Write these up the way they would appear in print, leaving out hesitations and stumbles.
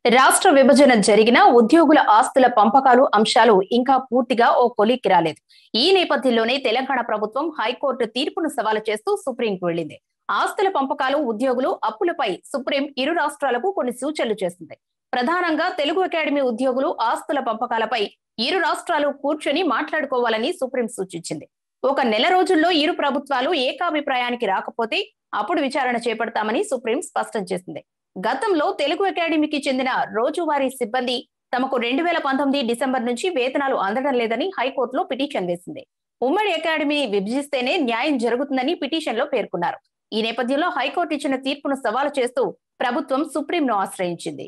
రాష్ట్ర విభజన జరిగిన ఉద్యోగుల ఆస్తుల పంపకాలు అంశాలు ఇంకా పూర్తిగా ఓ కొలిక్కి రాలేదు. ఈ నేపథ్యంలోనే తెలంగాణ ప్రభుత్వం హైకోర్టు తీర్పును సవాలు చేస్తూ సుప్రీంకు వెళ్లింది. ఆస్తుల పంపకాలు, ఉద్యోగులు అప్పులపై సుప్రీం ఇరు రాష్ట్రాలకు కొన్ని సూచనలు చేసింది. ప్రధానంగా తెలుగు అకాడమీ ఉద్యోగులు ఆస్తుల పంపకాలపై ఇరు రాష్ట్రాలు కూర్చొని మాట్లాడుకోవాలని సుప్రీం సూచించింది. ఒక నెల రోజుల్లో ఇరు ప్రభుత్వాలు ఏకాభిప్రాయానికి రాకపోతే అప్పుడు విచారణ చేపడతామని సుప్రీం స్పష్టం చేసింది. గతంలో తెలుగు అకాడమీకి చెందిన రోజువారీ సిబ్బంది తమకు 2019 డిసెంబర్ నుంచి వేతనాలు అందడం లేదని హైకోర్టులో పిటిషన్ వేసింది. ఉమ్మడి అకాడమీ విభజిస్తేనే న్యాయం జరుగుతుందని పిటిషన్ లో పేర్కొన్నారు. ఈ నేపథ్యంలో హైకోర్టు ఇచ్చిన తీర్పును సవాలు చేస్తూ ప్రభుత్వం సుప్రీంను ఆశ్రయించింది.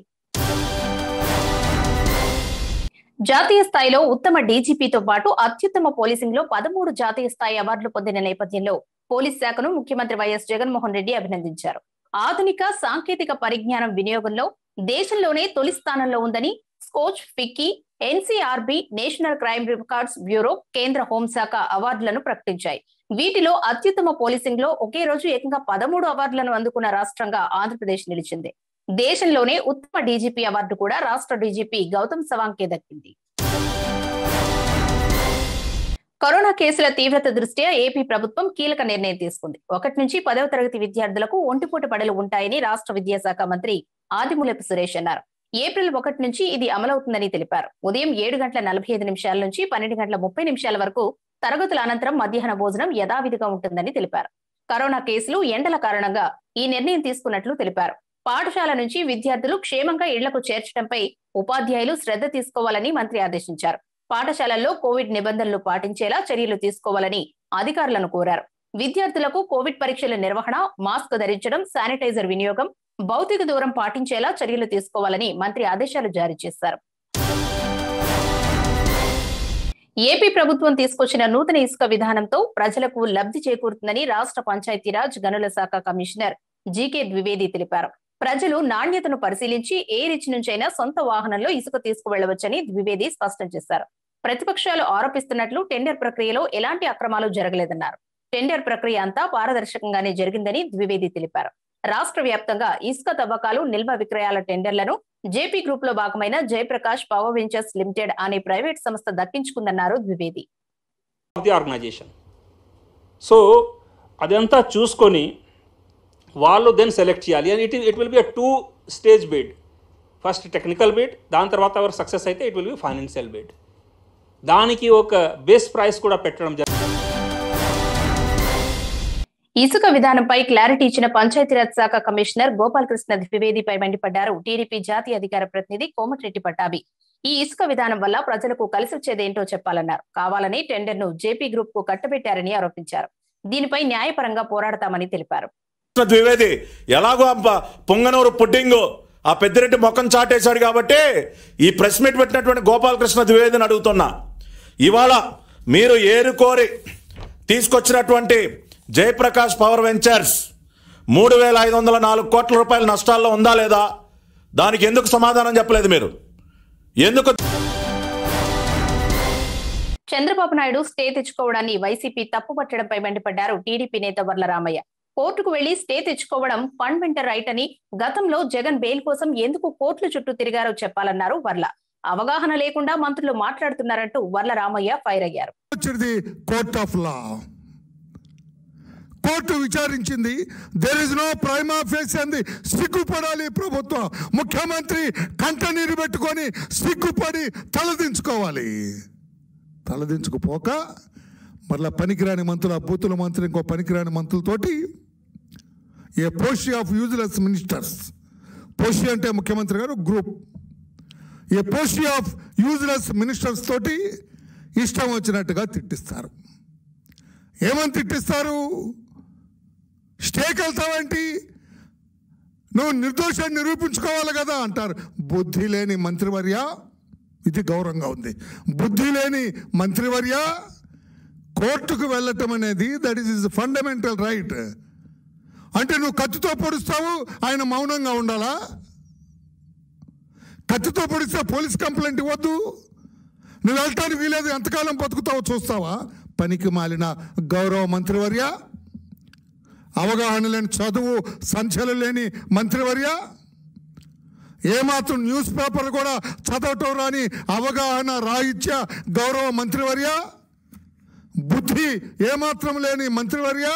జాతీయ స్థాయిలో ఉత్తమ డీజీపీతో పాటు అత్యుత్తమ పోలీసింగ్ లో 13 జాతీయ స్థాయి అవార్డులు పొందిన నేపథ్యంలో పోలీస్ శాఖను ముఖ్యమంత్రి వైఎస్ జగన్మోహన్ రెడ్డి అభినందించారు. ఆధునిక సాంకేతిక పరిజ్ఞానం వినియోగంలో దేశంలోనే తొలి స్థానంలో ఉందని Skoch, FICCI, NCRB, national crime records bureau, కేంద్ర హోంశాఖ అవార్డులను ప్రకటించాయి. వీటిలో అత్యుత్తమ పోలీసింగ్ లో ఒకే రోజు ఏకంగా 13 అవార్డులను అందుకున్న రాష్ట్రంగా ఆంధ్రప్రదేశ్ నిలిచింది. దేశంలోనే ఉత్తమ డీజీపీ అవార్డు కూడా రాష్ట్ర డీజీపీ గౌతమ్ సవాంగ్కే దక్కింది. కరోనా కేసుల తీవ్రత దృష్ట్యా ఏపీ ప్రభుత్వం కీలక నిర్ణయం తీసుకుంది. 1 నుంచి 10వ తరగతి విద్యార్థులకు ఒంటిపూట బడులు ఉంటాయని రాష్ట్ర విద్యాశాఖ మంత్రి ఆదిమూలపు సురేష్ అన్నారు. ఏప్రిల్ 1 నుంచి ఇది అమలవుతుందని తెలిపారు. ఉదయం 7:45 నుంచి 12:30 వరకు తరగతుల అనంతరం మధ్యాహ్న భోజనం యథావిధిగా ఉంటుందని తెలిపారు. కరోనా కేసులు, ఎండల కారణంగా ఈ నిర్ణయం తీసుకున్నట్లు తెలిపారు. పాఠశాల నుంచి విద్యార్థులు క్షేమంగా ఇళ్లకు చేర్చడంపై ఉపాధ్యాయులు శ్రద్ధ తీసుకోవాలని మంత్రి ఆదేశించారు. పాఠశాలల్లో కోవిడ్ నిబంధనలు పాటించేలా చర్యలు తీసుకోవాలని అధికారులను కోరారు. విద్యార్థులకు కోవిడ్ పరీక్షల నిర్వహణ, మాస్క్ ధరించడం, శానిటైజర్ వినియోగం, భౌతిక దూరం పాటించేలా చర్యలు తీసుకోవాలని మంత్రి ఆదేశాలు జారీ చేశారు. ఏపీ ప్రభుత్వం తీసుకొచ్చిన నూతన ఇసుక విధానంతో ప్రజలకు లబ్ధి చేకూరుతుందని రాష్ట్ర పంచాయతీరాజ్, గనుల శాఖ కమిషనర్ జీకే ద్వివేది తెలిపారు. ప్రజలు నాణ్యతను పరిశీలించి ఏ రిచ్ నుంచైనా సొంత వాహనంలో ఇసుక తీసుకువెళ్లవచ్చని ద్వివేది స్పష్టం చేశారు. ప్రతిపక్షాలు ఆరోపిస్తున్నట్లు టెండర్ ప్రక్రియలో ఎలాంటి అక్రమాలు జరగలేదన్నారు. టెండర్ ప్రక్రియ అంతా పారదర్శకంగానే జరిగిందని ద్వివేది తెలిపారు. రాష్ట్ర వ్యాప్తంగా ఇసుక తవ్వకాలు, నిల్వ విక్రయాల టెండర్లను జేపీ గ్రూప్ లో భాగమైన జయప్రకాష్ పవర్ వెంచర్స్ లిమిటెడ్ అనే ప్రైవేట్ సంస్థ దక్కించుకుందన్నారు ద్వివేది. సో అదంతా చూసుకొని వాళ్ళు దెన్ సెలెక్ట్ చేయాలి. And it will be a 2-stage bid. First technical bid, దాని తర్వాత ఎవరు సక్సెస్ అయితే it will be financial bid. దానికి ఒక బేస్ ప్రైస్ కూడా పెట్టడం జరిగింది. ఇసుక విధానంపై క్లారిటీ ఇచ్చిన పంచాయతీరాజ్ శాఖ కమిషనర్ గోపాలకృష్ణ ద్వివేదిపై మండిపడ్డారు టీడీపీ జాతీయ అధికార ప్రతినిధి కోమటిరెడ్డి పట్టాభి. ఈ ఇసుక విధానం వల్ల ప్రజలకు కలిసి వచ్చేదేంటో చెప్పాలన్నారు. కావాలని టెండర్ ను జేపీ గ్రూప్ కు కట్టబెట్టారని ఆరోపించారు. దీనిపై న్యాయపరంగా పోరాడతామని తెలిపారు. ద్వివేది ఎలాగో పొంగనూరు పుడ్డింగ్ ఆ పెద్దిరెడ్డి మొక్కం చాటేశాడు కాబట్టి ఈ ప్రెస్ మీట్ పెట్టినటువంటి గోపాలకృష్ణ ద్వివేదిని అడుగుతున్నా, ఇవాళ మీరు ఏరుకోరి తీసుకొచ్చినటువంటి జయప్రకాష్ పవర్ వెంచర్స్ 3,504 కోట్ల రూపాయల నష్టాల్లో ఉందా లేదా? దానికి ఎందుకు సమాధానం చెప్పలేదు మీరు? ఎందుకు? చంద్రబాబు నాయుడు స్టే తెచ్చుకోవడాన్ని వైసీపీ తప్పుపట్టడంపై మండిపడ్డారు టీడీపీ నేత వర్ల రామయ్య. కోర్టుకు వెళ్లి స్టే తెచ్చుకోవడం ఫండమెంటల్ రైట్ అని, గతంలో జగన్ బెయిల్ కోసం ఎందుకు కోర్టుల చుట్టూ తిరిగారో చెప్పాలన్నారు వర్ల. అవగాహన లేకుండా మంత్రులు మాట్లాడుతున్నారంటూ వర్ల రామయ్య ఫైర్ అయ్యారు. కోర్టు విచారించింది. There is no prima facie అంది. సిగ్గుపడాలి ప్రభుత్వం. ముఖ్యమంత్రి కంట నీరు పెట్టుకొని సిగ్గుపడి తలదించుకోవాలి. తలదించుకుపోక మళ్ళీ పనికిరాని మంత్రులు, ఆ బూతుల మంత్రి, ఇంకో పనికిరాని మంత్రులతోటి a posse of useless ministers, posse అంటే ముఖ్యమంత్రి గారు, group, a posse of useless ministers తోటి ఇష్టం వచ్చినట్టుగా తిట్టిస్తారు. ఏమని తిట్టిస్తారు? స్టేకి వెళ్తావేంటి, నువ్వు నిర్దోషాన్ని నిరూపించుకోవాలి కదా అంటారు. బుద్ధి లేని మంత్రివర్య, ఇది గౌరవంగా ఉంది, బుద్ధి లేని మంత్రివర్య, కోర్టుకు వెళ్ళటం అనేది దట్ ఈస్ ఫండమెంటల్ రైట్. అంటే నువ్వు కత్తితో పొడుస్తావు, ఆయన మౌనంగా ఉండాలా? కత్తితో పొడిస్తే పోలీస్ కంప్లైంట్ ఇవ్వద్దు, నువ్వు వెళ్ళటానికి వీలేదు, ఎంతకాలం బతుకుతావో చూస్తావా? పనికి మాలిన గౌరవ మంత్రివర్య, అవగాహన లేని, చదువు సంచలనం లేని మంత్రివర్య, ఏమాత్రం న్యూస్ పేపర్ కూడా చదవటం రాని అవగాహన రాహిత్య గౌరవ మంత్రివర్య, బుద్ధి ఏమాత్రం లేని మంత్రివర్య.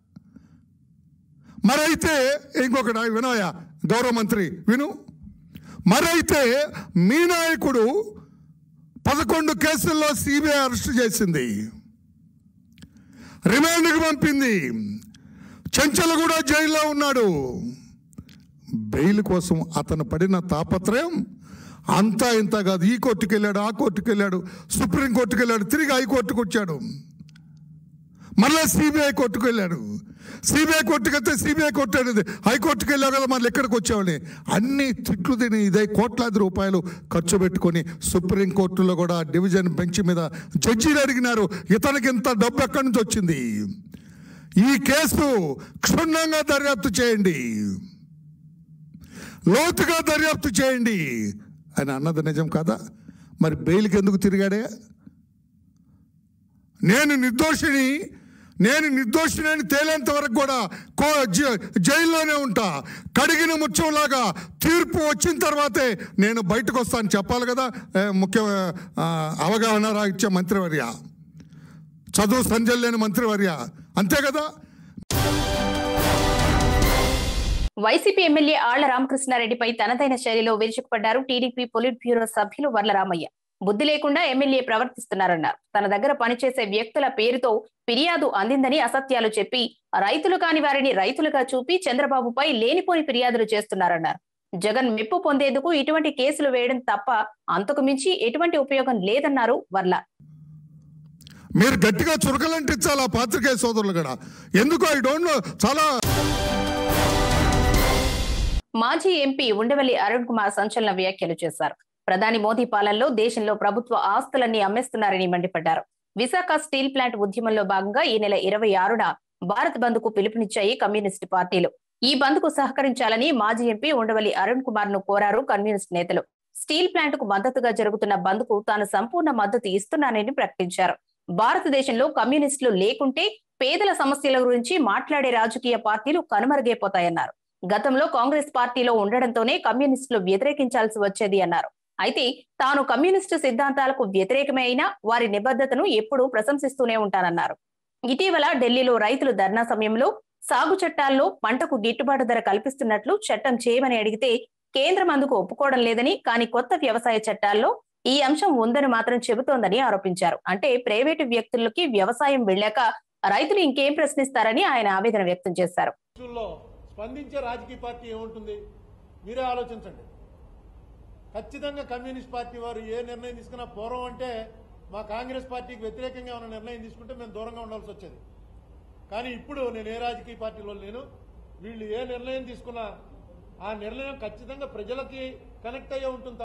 మరైతే ఇంకొకటి వినోయ గౌరవ మంత్రి విను, మరైతే మీ నాయకుడు 11 కేసుల్లో సిబిఐ అరెస్ట్ చేసింది, రిమాండ్కి పంపింది, చెంచలగూడ జైల్లో ఉన్నాడు. బెయిల్ కోసం అతను పడిన తాపత్రయం అంతా ఇంత కాదు. ఈ కోర్టుకు వెళ్ళాడు, ఆ కోర్టుకు వెళ్ళాడు, సుప్రీంకోర్టుకు వెళ్ళాడు, తిరిగి హైకోర్టుకు వచ్చాడు, మళ్ళీ సిబిఐ కోర్టుకు వెళ్ళాడు. సిబిఐ కోర్టుకు వెళ్తే సిబిఐ కోర్టు అనేది హైకోర్టుకు వెళ్ళావు కదా, మళ్ళీ ఎక్కడికి వచ్చావని అన్ని తిట్లు తిని ఇదే కోట్లాది రూపాయలు ఖర్చు పెట్టుకొని సుప్రీంకోర్టులో కూడా డివిజన్ బెంచ్ మీద జడ్జీలు అడిగినారు, ఇతనికి ఇంత డబ్బు ఎక్కడి నుంచి వచ్చింది, ఈ కేసు క్షుణ్ణంగా దర్యాప్తు చేయండి, లోతుగా దర్యాప్తు చేయండి అని అన్నది నిజం కాదా? మరి బెయిల్కి ఎందుకు తిరిగాడే? నేను నిర్దోషిని అని తేలేంత వరకు కూడా జైల్లోనే ఉంటా, కడిగిన ముత్యంలాగా తీర్పు వచ్చిన తర్వాతే నేను బయటకు వస్తాను చెప్పాలి కదా ముఖ్య అవగాహన రాహిత్య మంత్రివర్య, చదువు సంజయ్ లేని మంత్రివర్య, అంతే కదా. వైసీపీ ఎమ్మెల్యే ఆళ్ల రామకృష్ణారెడ్డిపై తనదైన శైలిలో విరుచుకుపడ్డారు టీడీపీ పొలిట్ బ్యూరో సభ్యులు వర్ల రామయ్య. బుద్ధి లేకుండా ఎమ్మెల్యే ప్రవర్తిస్తున్నారన్నారు. తన దగ్గర పనిచేసే వ్యక్తుల పేరుతో ఫిర్యాదు అందిందని అసత్యాలు చెప్పి రైతులు కాని వారిని రైతులుగా చూపి చంద్రబాబుపై లేనిపోని ఫిర్యాదులు చేస్తున్నారన్నారు. జగన్ మెప్పు పొందేందుకు ఇటువంటి కేసులు వేయడం తప్ప అంతకు మించి ఎటువంటి ఉపయోగం లేదన్నారు వర్ల. మీరు గట్టిగా చురకలంటించాలి ఆ పాత్రికేయ సోదరులు కూడా. ఎందుకు ఐ డోంట్ నో. చాలా మాజీ ఎంపీ ఉండవల్లి అరుణ్ కుమార్ సంచలన వ్యాఖ్యలు చేశారు. ప్రధాని మోదీ పాలనలో దేశంలో ప్రభుత్వ ఆస్తులన్నీ అమ్మేస్తున్నారని మండిపడ్డారు. విశాఖ స్టీల్ ప్లాంట్ ఉద్యమంలో భాగంగా ఈ నెల 26న భారత్ బంద్ కు పిలుపునిచ్చాయి కమ్యూనిస్టు పార్టీలు. ఈ బంద్ కు సహకరించాలని మాజీ ఎంపీ ఉండవల్లి అరుణ్ కుమార్ ను కోరారు కమ్యూనిస్టు నేతలు. స్టీల్ ప్లాంట్ కు మద్దతుగా జరుగుతున్న బంద్ కు తాను సంపూర్ణ మద్దతు ఇస్తున్నానని ప్రకటించారు. భారతదేశంలో కమ్యూనిస్టులు లేకుంటే పేదల సమస్యల గురించి మాట్లాడే రాజకీయ పార్టీలు కనుమరుగైపోతాయన్నారు. గతంలో కాంగ్రెస్ పార్టీలో ఉండడంతోనే కమ్యూనిస్టులు వ్యతిరేకించాల్సి వచ్చేది అన్నారు. అయితే తాను కమ్యూనిస్టు సిద్ధాంతాలకు వ్యతిరేకమే అయినా వారి నిబద్ధతను ఎప్పుడూ ప్రశంసిస్తూనే ఉంటానన్నారు. ఇటీవల ఢిల్లీలో రైతులు ధర్నా సమయంలో సాగు చట్టాల్లో పంటకు గిట్టుబాటు ధర కల్పిస్తున్నట్లు చట్టం చేయమని అడిగితే కేంద్రం అందుకు ఒప్పుకోవడం లేదని, కానీ కొత్త వ్యవసాయ చట్టాల్లో ఈ అంశం ఉందని మాత్రం చెబుతోందని ఆరోపించారు. అంటే ప్రైవేటు వ్యక్తులకి వ్యవసాయం వెళ్ళాక రైతులు ఇంకేం ప్రశ్నిస్తారని ఆయన ఆవేదన వ్యక్తం చేశారు. స్పందించే రాజకీయ పార్టీ ఏముంటుంది మీరే ఆలోచించండి. ఖచ్చితంగా కమ్యూనిస్ట్ పార్టీ వారు ఏ నిర్ణయం తీసుకున్నా పూర్వం అంటే మా కాంగ్రెస్ పార్టీకి వ్యతిరేకంగా ఉన్న నిర్ణయం తీసుకుంటే మేము దూరంగా ఉండాల్సి వచ్చేది. కానీ ఇప్పుడు నేను ఏ రాజకీయ పార్టీలో లేను, వీళ్ళు ఏ నిర్ణయం తీసుకున్నా ఆ నిర్ణయం ఖచ్చితంగా ప్రజలకి కనెక్ట్ అయ్యే ఉంటుంది.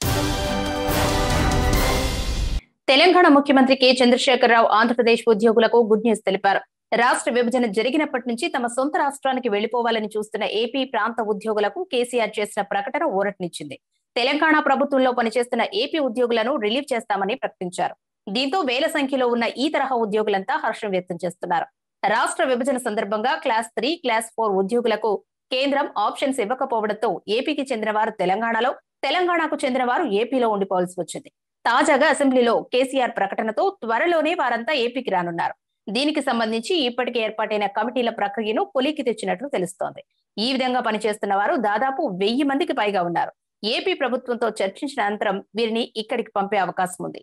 తెలంగాణ ముఖ్యమంత్రి కె చంద్రశేఖరరావు ఆంధ్రప్రదేశ్ ఉద్యోగులకు గుడ్ న్యూస్ తెలిపారు. రాష్ట్ర విభజన జరిగినప్పటి నుంచి తమ సొంత రాష్ట్రానికి వెళ్లిపోవాలని చూస్తున్న ఏపీ ప్రాంత ఉద్యోగులకు కేసీఆర్ చేసిన ప్రకటన ఊరటనిచ్చింది. తెలంగాణ ప్రభుత్వంలో పనిచేస్తున్న ఏపీ ఉద్యోగులను రిలీవ్ చేస్తామని ప్రకటించారు. దీంతో వేల సంఖ్యలో ఉన్న ఈ తరహా ఉద్యోగులంతా హర్షం వ్యక్తం చేస్తున్నారు. రాష్ట్ర విభజన సందర్భంగా క్లాస్ 3, క్లాస్ 4 ఉద్యోగులకు కేంద్రం ఆప్షన్స్ ఇవ్వకపోవడంతో ఏపీకి చెందిన వారు తెలంగాణలో, తెలంగాణకు చెందిన వారు ఏపీలో ఉండిపోవాల్సి వచ్చింది. తాజాగా అసెంబ్లీలో కేసీఆర్ ప్రకటనతో త్వరలోనే వారంతా ఏపీకి రానున్నారు. దీనికి సంబంధించి ఇప్పటికే ఏర్పాటైన కమిటీల ప్రక్రియను కొలిక్కి తెచ్చినట్లు తెలుస్తోంది. ఈ విధంగా పనిచేస్తున్న వారు దాదాపు 1000 మందికి పైగా ఉన్నారు. ఏపీ ప్రభుత్వంతో చర్చించిన అనంతరం వీరిని ఇక్కడికి పంపే అవకాశం ఉంది.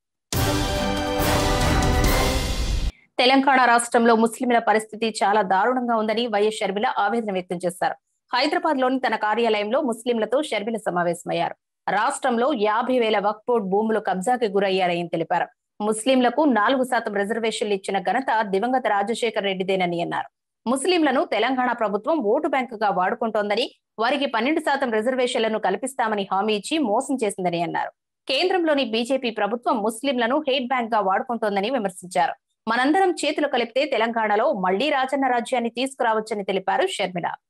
తెలంగాణ రాష్ట్రంలో ముస్లింల పరిస్థితి చాలా దారుణంగా ఉందని వైఎస్ షర్మిల ఆవేదన వ్యక్తం చేశారు. హైదరాబాద్ లోని తన కార్యాలయంలో ముస్లింలతో షర్మిల సమావేశమయ్యారు. రాష్ట్రంలో 50,000 వక్ఫ్ బోర్డు భూములు కబ్జాకి గురయ్యారని తెలిపారు. ముస్లింలకు 4% రిజర్వేషన్లు ఇచ్చిన ఘనత దివంగత రాజశేఖర్ రెడ్డిదేనని అన్నారు. ముస్లింలను తెలంగాణ ప్రభుత్వం ఓటు బ్యాంకుగా వాడుకుంటోందని, వారికి 12% రిజర్వేషన్లను కల్పిస్తామని హామీ ఇచ్చి మోసం చేసిందని అన్నారు. కేంద్రంలోని బీజేపీ ప్రభుత్వం ముస్లింలను హేట్ బ్యాంక్ గా వాడుకుంటోందని విమర్శించారు. మనందరం చేతులు కలిపితే తెలంగాణలో మళ్లీ రాజన్న రాజ్యాన్ని తీసుకురావచ్చని తెలిపారు షర్మిల.